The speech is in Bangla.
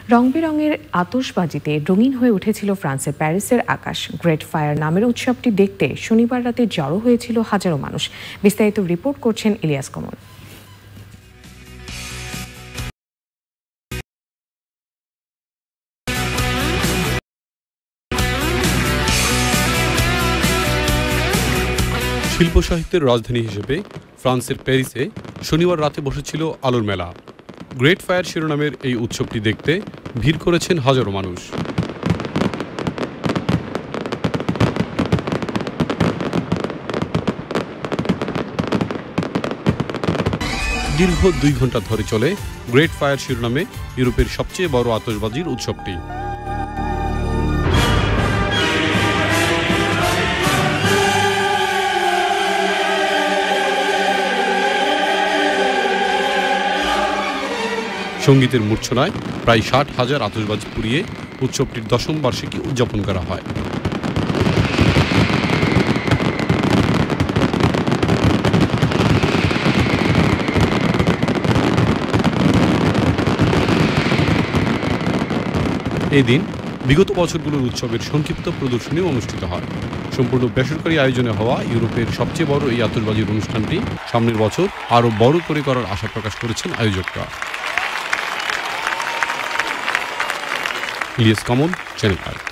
রং-বেরঙের আতশবাজিতে রঙিন হয়ে উঠেছিল ফ্রান্সের প্যারিসের আকাশ। গ্রেট ফায়ার নামের উৎসবটি দেখতে শনিবার রাতে জড়ো হয়েছিল হাজারো মানুষ। বিস্তারিত রিপোর্ট করছেন ইলিয়াস কমল। শিল্প সাহিত্যের রাজধানী হিসেবে ফ্রান্সের প্যারিসে শনিবার রাতে বসেছিল আলোর মেলা। গ্রেট ফায়ার শিরোনামের এই উৎসবটি দেখতে ভিড় করেছেন হাজারো মানুষ। দীর্ঘ 2 ঘন্টা ধরে চলে গ্রেট ফায়ার শিরোনামে ইউরোপের সবচেয়ে বড় আতশবাজির উৎসবটি। সঙ্গীতের মূর্ছনায় প্রায় 60,000 আতশবাজি পুড়িয়ে উৎসবটির 10ম বার্ষিকী উদযাপন করা হয়। এই দিন বিগত বছরগুলোর উৎসবের সংক্ষিপ্ত প্রদর্শনী অনুষ্ঠিত হয়। সম্পূর্ণ বেসরকারি আয়োজনে হওয়া ইউরোপের সবচেয়ে বড় এই আতশবাজির অনুষ্ঠানটি সামনের বছর আরও বড় করে করার আশা প্রকাশ করেছেন আয়োজকরা। ইলিয়াস কমল, চ্যানেল 5।